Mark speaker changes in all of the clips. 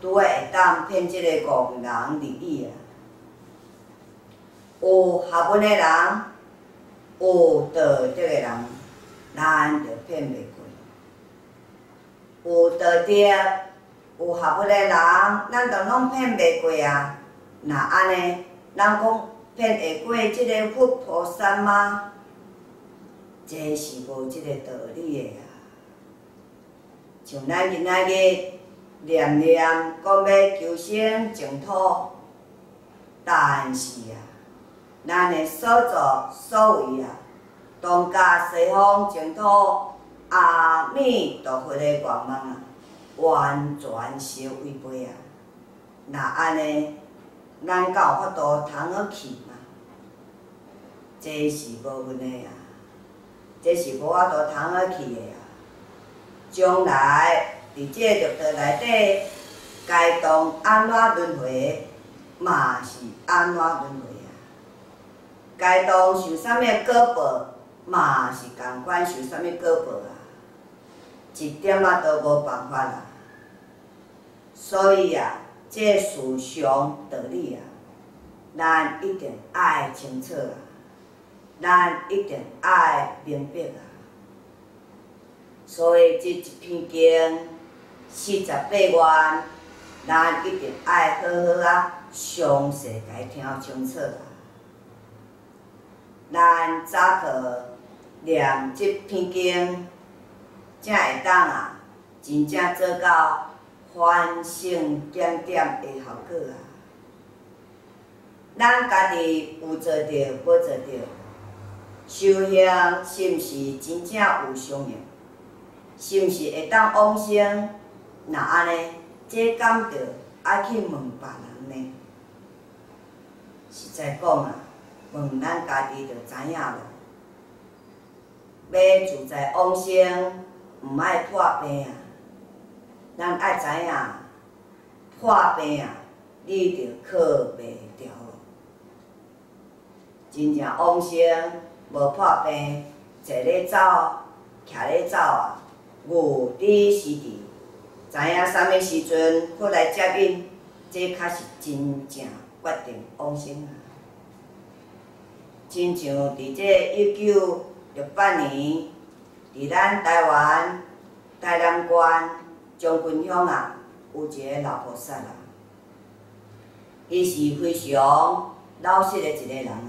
Speaker 1: 拄会当骗即个戆人利益啊。有学问的人，有道德的人，咱就骗袂过。有道德、有学问的人，咱就拢骗袂过啊。那安尼，咱讲骗会过即个佛菩萨吗？这是无即个道理的啊。像咱今仔日念念讲要求生净土，但是啊，咱的所作所为啊，当甲西方净土阿弥陀佛的愿望啊，完全相违背啊。那安尼，咱敢有法度通好去吗？这是无阮的啊，这是无法度通好去的啊。将来伫这六道内底，该当安怎轮回，嘛是安怎轮回啊。该当受啥物果报，嘛是共款受啥物果报啊。一点仔都无办法啦。所以啊，这事上道理啊，咱一定爱清楚啊，咱一定爱明白啊。所以这一篇经48愿，咱一定爱好好啊，详细甲伊听清楚啊。咱早课念这篇经，才会当啊，真正做到反省检点的效果啊。咱家己有做着无做着，修行是毋是真正有相应？是毋是会当往生？那安尼，这敢着爱去问别人呢？实在讲啊，问咱家己就知影咯。要自在往生，毋爱破病啊！咱爱知影，破病啊，你着靠袂牢咯。真正往生无破病，坐咧走，徛咧走啊。无知时地，知影啥物时阵佛来接引，这才是真正决定往生啊！亲像伫这1968年，伫咱台湾台南县将军乡啊，有一个老菩萨啊，伊是非常老实的一个人啊。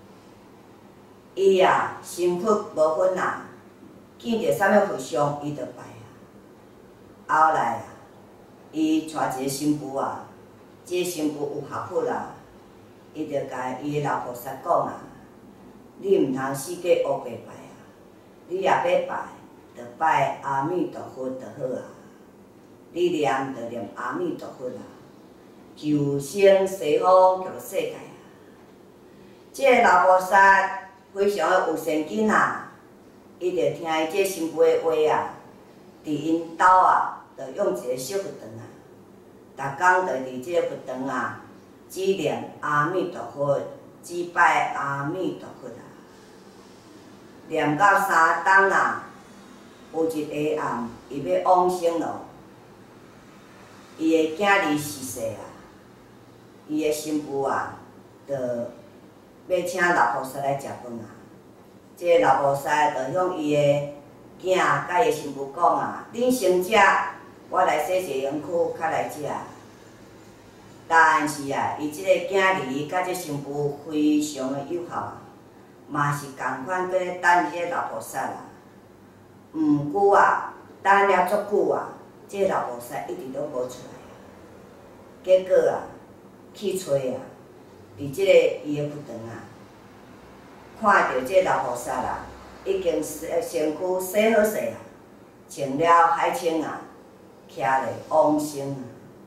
Speaker 1: 伊啊，信佛无分啊。见着啥物佛像，伊就拜啊。后来啊，伊带一个新妇啊，这新妇有学佛啊，伊就甲伊的老菩萨讲啊：你毋通四界乌白拜啊，你若要拜，就拜阿弥陀佛就好啊。你念就念阿弥陀佛啊，求生西方极乐世界啊。这个老菩萨非常的有善根啊。伊着听伊这新妇的话啊，伫因兜啊，着用一个小佛堂啊，逐工着伫这个佛堂啊，只念阿弥陀佛，只拜阿弥陀佛啊。念到3冬啊，有一下暗，伊要往生咯，伊的囝儿逝世啊，伊的新妇啊，着要请老菩萨来食饭啊。这个老菩萨就向伊的囝甲伊的新妇讲啊：恁先食，我来洗洗身躯，较来食。但是啊，伊即个囝儿甲这新妇非常的友好啊，嘛是共款搁咧等这个老菩萨啊。毋过啊，等了足久啊，这个老菩萨一直都无出来啊。结果啊，去找啊，伫即个伊的佛堂啊。看到这老菩萨啊，已经身躯洗好势啊，穿了海青啊，徛咧往生啊。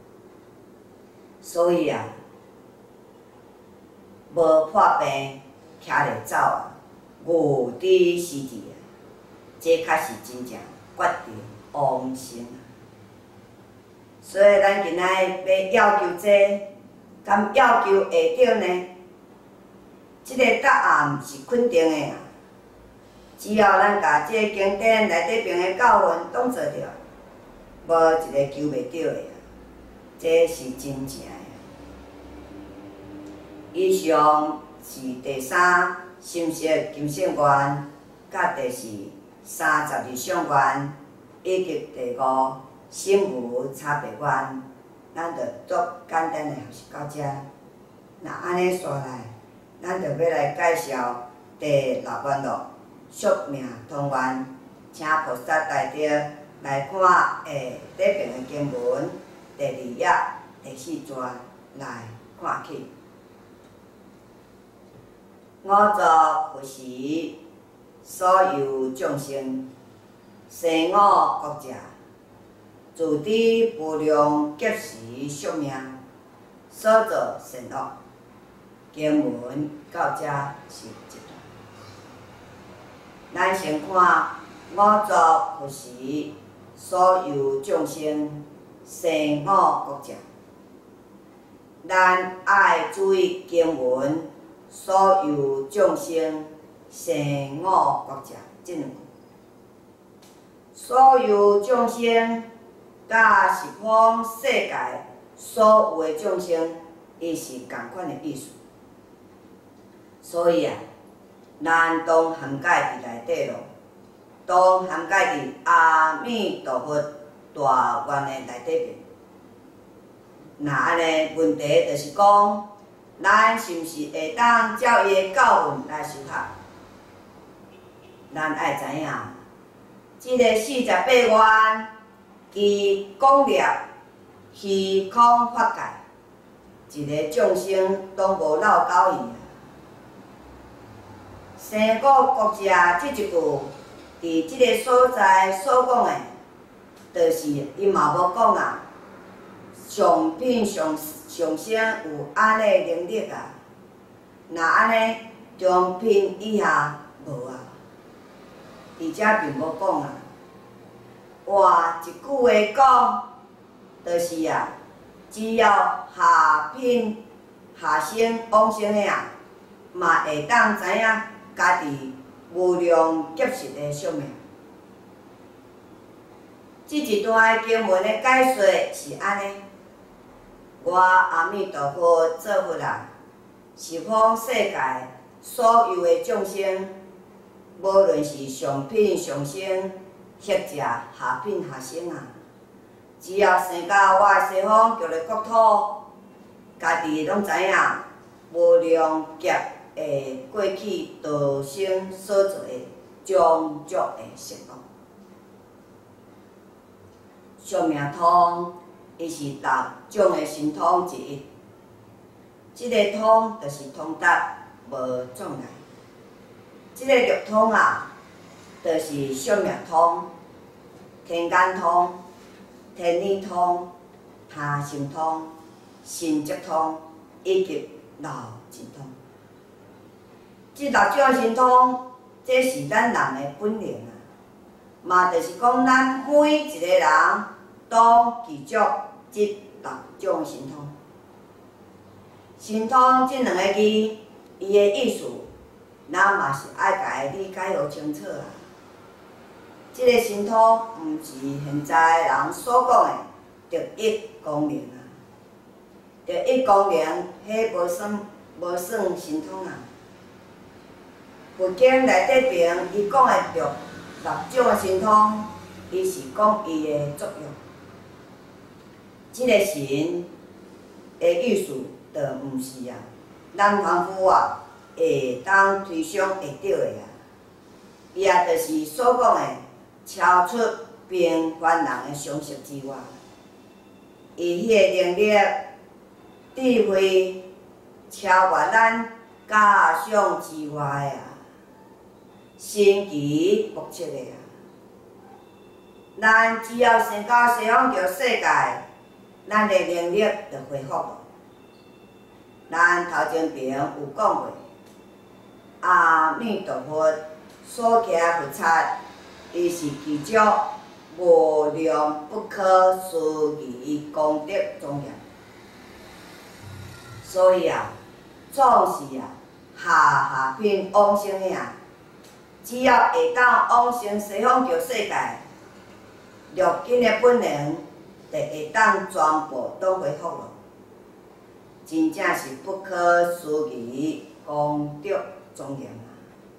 Speaker 1: 所以啊，无破病，徛咧走啊，无知时地啊，这才是真正决定往生啊。所以咱今仔要求这，敢要求会着呢？这个答案是肯定的啊！只要咱甲这个经典内底边的教训当做着，无一个求袂着的啊。 这是真正的。以上是第三心识金圣愿，甲第四32相愿，以及第五心无差别愿，咱着做简单的学习到遮。那安尼续来，咱着要来介绍第6愿咯，宿命通愿，请菩萨大德来看下底边的经文第2页第4节来看起。五浊不时，所有众生，生我国者，自知无量劫时宿命，所作善恶。经文到遮是一段。咱先看五浊不时，所有众生，生我国者。咱爱注意经文。所有众生，生我国者，这两句。所有众生，甲是讲世界所有的众生，伊是同款的意思。所以啊，咱都涵盖伫内底咯，都涵盖伫阿弥陀佛大愿的内底边。那安尼问题就是讲。咱是毋是会当照伊的教训来修学？咱爱知影，即个48愿，伊广列虚空法界，一个众生拢无漏到伊。生我国者即一句，伫即个所在所讲的，就是伊嘛无讲啊，上品上升有安尼能力啊？若安尼中品以下无啊？伫遮并无讲啊。换一句话讲，就是啊，只要下品下生往生的啊，嘛会当知影家己无量劫数的宿命。即一段经文的解说是安尼。我阿弥陀佛做佛啊，是讲世界所有的众生，无论是上品上生，或者下品下生啊，只要生到我的西方极乐国土，家己拢知影无量劫的过去道生所做的种种的善恶，宿命通。伊是6种的神通之一，即个通就是通达无障碍。即个六通啊，就是宿命通、天眼通、天理通、他心通、心即通以及老神通。即6种神通，这是咱人的本能啊，嘛就是讲咱每一个人。都具足即6种神通。神通即2个字，伊的意思，咱嘛是爱家己理解互清楚啊。即个神通，毋是现在人所讲的特异功能啊。特异功能，迄无算神通啊。佛经内底边，伊讲的6种的神通，伊是讲伊的作用。即个神的意思，就毋是啊，咱凡夫啊会当推想会到的啊。伊也就是所讲的超出平凡人的常识之外，伊迄个能力、智慧超越咱假想之外啊，神奇莫测的啊。咱只要生到西方极乐世界。咱的能力就恢复了。咱头前边有讲过，阿弥陀佛所倚佛刹，伊是具足无量不可思议功德庄严。所以啊，总是啊，下品往生的啊，只要会当往生西方极乐世界，入境的本能。 就会当全部都恢复咯。真正是不可思议，功德庄严啊！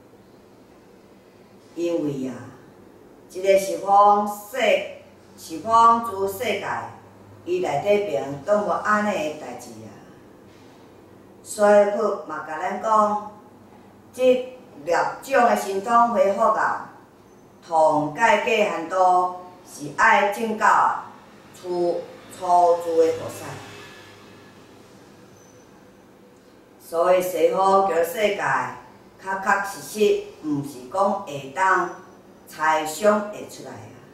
Speaker 1: 因为即个是方诸世界，伊内底边都无安尼个代志啊。所以佛嘛甲咱讲，即六种个神通恢复同解界限度是爱证到初住个菩萨。所以西方叫世界，确实，毋是讲会当猜想会出来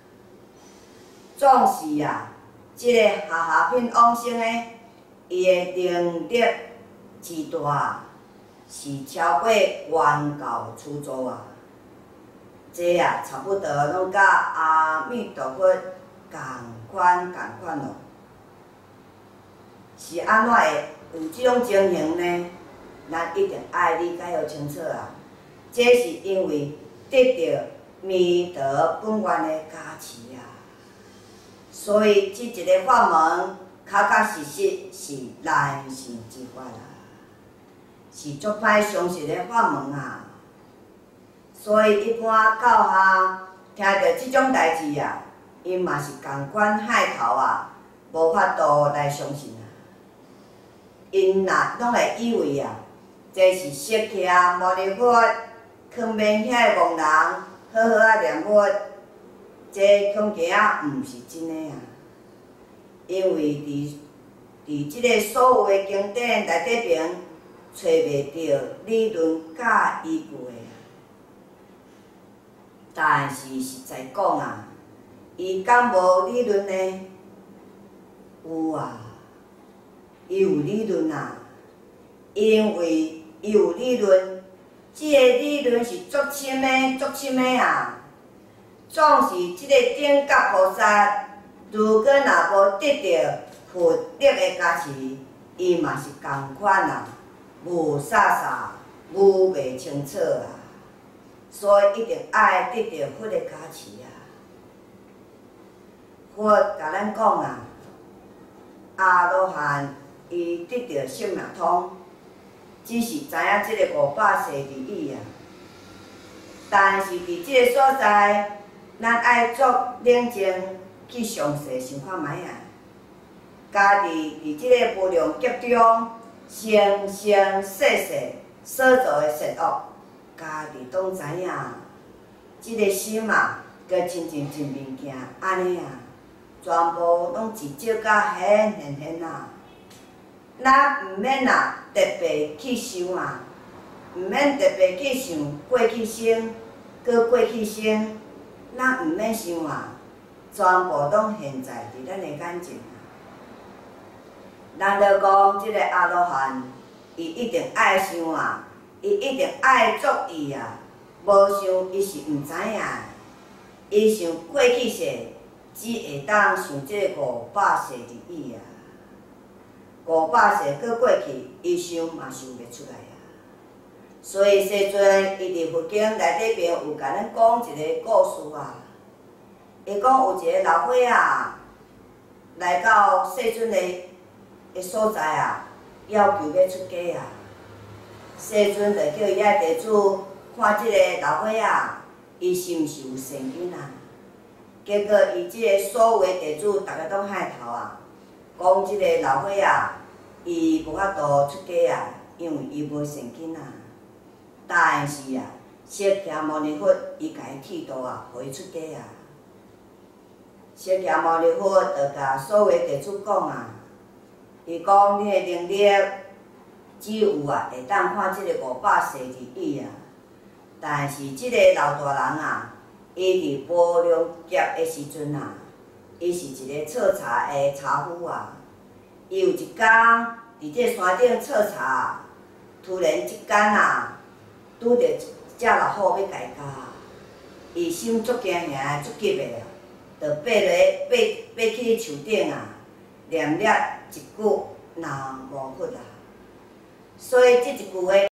Speaker 1: 总是即个下品往生的，伊的能力之大，是超过原教初祖这差不多拢甲阿弥陀佛共款咯。是安怎会有即种情形呢？咱一定爱理解互清楚这是因为得到弥陀本愿的加持所以即一个法门，确实是难信之法是足歹相信的法门所以一般教下听到即种代志因嘛是共款海头无法度来相信因拢会以为这是释迦牟尼佛藏面遐个憨人，好念佛，这恐惊毋是真的因为伫即个所有的经典内底边，找袂到理论甲依据的但是实在讲伊敢无理论呢？有伊有理论因为伊有理论，即个理论是足深的总是即个顶觉菩萨，如果若无得到佛力的加持，伊嘛是共款无袂清楚所以一定爱得到佛的加持佛甲咱讲阿罗汉伊得到性命通。只是知影即个500世而已但是伫即个所在，咱爱足冷静去详细想看觅家己伫即个无量劫中，生生世世所做的善恶，家己拢知影。即个心佮亲像一物件安尼全部拢是照甲现咱毋免特别去想毋免特别去想过去生，搁过去生，咱毋免想全部拢现在伫咱的眼前咱著讲即个阿罗汉，伊一定爱想伊一定爱作意无想伊是毋知影伊想过去世，只会当想即个500世而已500世搁过去，伊想嘛想袂出来所以世尊伊伫佛经内底边有甲咱讲一个故事伊讲有一个老伙来到世尊的所在要求要出家世尊就叫伊遐地主看即个老伙伊是毋是有善根结果伊即个所有的地主，逐个拢害头讲即个老伙伊无法度出家因为伊无善根但是释迦牟尼佛伊甲伊剃度互伊出家释迦牟尼佛就甲所有的地主讲伊讲你的能力只有会当看即个500世而已但是即个老大人伊伫无量劫的时阵伊是一个彻查的查夫伊有一天伫即个山顶彻查，突然一天拄着一只老虎要家咬，伊心足惊吓足急的就爬去树顶念了一句南无佛所以即一句话。